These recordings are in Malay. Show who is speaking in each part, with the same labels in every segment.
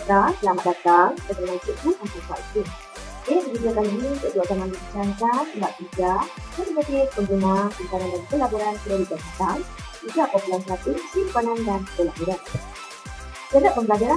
Speaker 1: peserta, selamat datang ke dalam Cikgu Amplified. Video kali ini Cikgu akan membincangkan bab 3 Kognitif pengguna simpanan dan pelaburan kredit digital 3.1 simpanan dan pelaburan. Pada pembelajaran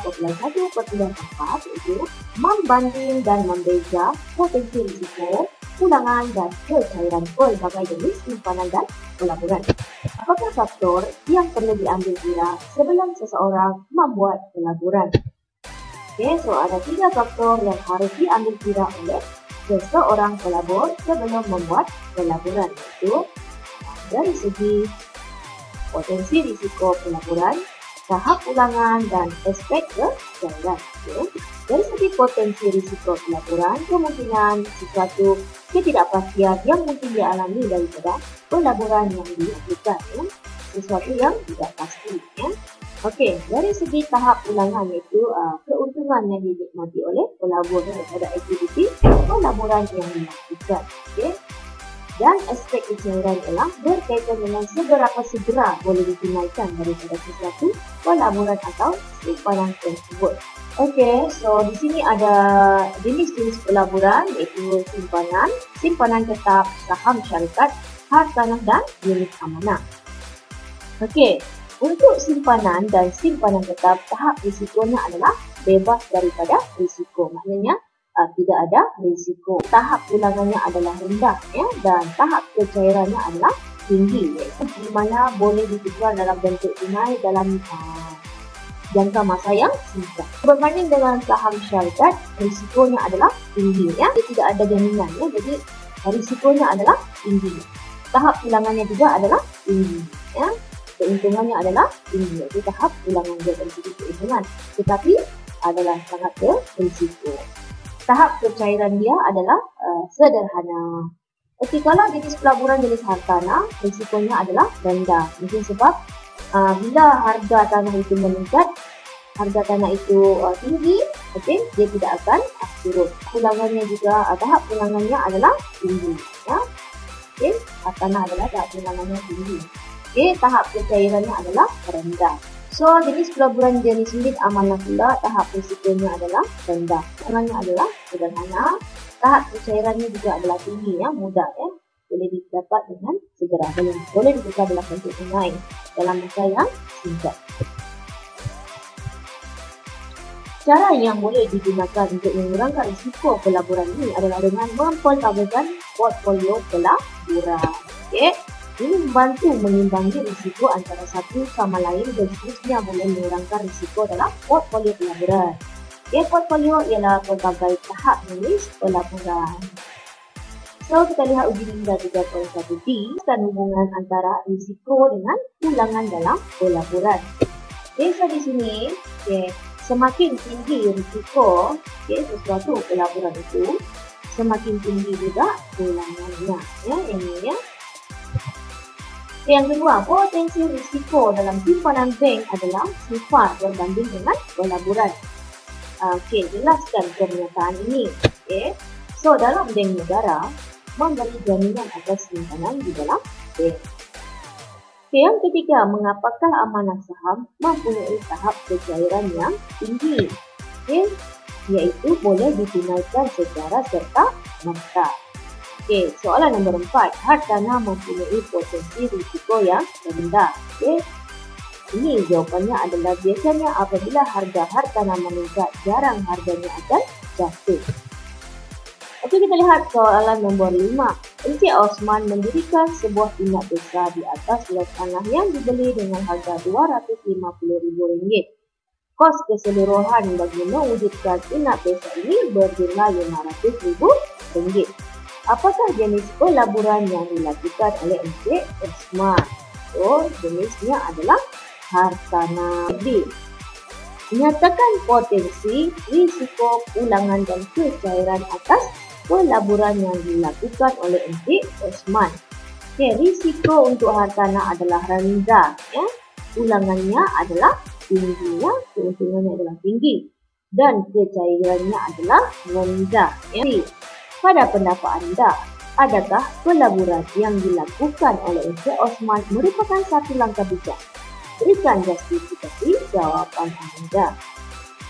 Speaker 1: 3.1.4 iaitu membanding dan membeja potensi risiko, ulangan dan kecairan pelbagai jenis simpanan dan pelaburan. Apakah faktor yang perlu diambil kira sebelum seseorang membuat pelaburan? So ada 3 faktor yang harus diambil kira oleh seseorang pelabur sebelum membuat pelaburan, iaitu dari segi potensi risiko pelaburan, tahap ulangan dan aspek kecairan. Dari segi potensi risiko pelaburan, kemungkinan sesuatu ketidakpastian yang mungkin dialami daripada pelaburan yang dilakukan, sesuatu yang tidak pasti. Okey, dari segi tahap ulangan iaitu keuntungan yang dinikmati oleh pelabur daripada aktiviti pelaburan yang dilakukan. Dan aspek kecairan ialah berkaitan dengan seberapa segera boleh ditunaikan daripada sesuatu pelaburan atau simpanan tersebut. Okey, so di sini ada jenis-jenis pelaburan iaitu simpanan, simpanan tetap, saham syarikat, hartanah dan unit amanah. Okey, untuk simpanan dan simpanan tetap, tahap risikonya adalah bebas daripada risiko. Maknanya tidak ada risiko. Tahap ulangannya adalah rendah dan tahap kecairannya adalah tinggi, di mana boleh ditukar dalam bentuk tunai dalam jangka masa yang singkat. Berbanding dengan saham syarikat, risikonya adalah tinggi. Dia tidak ada jaminan, jadi risikonya adalah tinggi. Tahap ulangannya juga adalah tinggi. Keuntungannya adalah tinggi, iaitu tahap ulangan dia dari segi keuntungan, tetapi adalah sangat berisiko. Tahap kecairan dia adalah sederhana. Okey, kalau jenis pelaburan jenis hartanah, risikonya adalah rendah. Mungkin sebab bila harga tanah itu meningkat, harga tanah itu tinggi, dia tidak akan turun. Ulangannya juga, tahap ulangannya adalah tinggi. Tanah adalah tahap ulangannya tinggi. Tahap kecairannya adalah rendah. So, jenis pelaburan jenis unit amanah pula, tahap risikonya adalah rendah. Ulangannya adalah sederhana. Tahap kecairannya juga adalah tinggi, mudah. Boleh didapat dengan segera. Boleh ditukar dalam bentuk tunai dalam masa yang singkat. Cara yang boleh digunakan untuk mengurangkan risiko pelaburan ini adalah dengan mempelbagai portfolio pelaburan. Ini membantu mengimbangi risiko antara satu sama lain dan seterusnya boleh mengurangkan risiko dalam portfolio pelaburan. Portfolio ialah pelbagai tahap jenis pelaburan. So, kita lihat uji minda 3.1D dan hubungan antara risiko dengan ulangan dalam pelaburan. So, di sini, semakin tinggi risiko sesuatu pelaburan itu, semakin tinggi juga ulangannya. Ini. Yang kedua, potensi risiko dalam simpanan bank adalah sifar berbanding dengan pelaburan. Jelaskan pernyataan ini. So, dalam bank negara, memberi jaminan atas simpanan di dalam bank. Yang ketiga, mengapakah amanah saham mempunyai tahap kecairan yang tinggi? Iaitu boleh ditunaikan secara serta-merta. Soalan nombor 4. Hartanah mempunyai potensi risiko yang rendah. Ini jawapannya adalah biasanya apabila harga hartanah meningkat, jarang harganya akan jatuh. Kita lihat soalan nombor 5. Encik Osman mendirikan sebuah inap desa di atas lot tanah yang dibeli dengan harga RM250,000. Kos keseluruhan bagi mewujudkan inap desa ini berjumlah RM500,000. Apakah jenis pelaburan yang dilakukan oleh Encik Osman? So, jenisnya adalah hartanah. Nyatakan potensi, risiko, ulangan dan kecairan atas pelaburan yang dilakukan oleh Encik Osman. Risiko untuk hartanah adalah rendah. Ulangannya adalah tinggi. Keuntungannya adalah tinggi. Dan kecairannya adalah rendah. Pada pendapat anda, adakah pelaburan yang dilakukan oleh Encik Osman merupakan satu langkah bijak? Berikan justifikasi jawapan anda.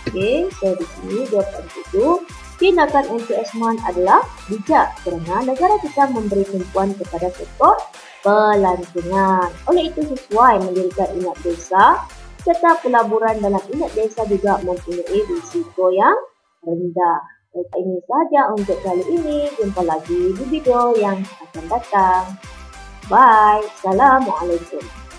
Speaker 1: Okey, so di sini jawapan itu tindakan MPS MAN adalah bijak kerana negara kita memberi tumpuan kepada sektor pelancongan. Oleh itu sesuai mendirikan ingat desa serta pelaburan dalam ingat desa juga mempunyai risiko yang rendah. Ini sahaja untuk kali ini. Jumpa lagi di video yang akan datang. Bye. Assalamualaikum.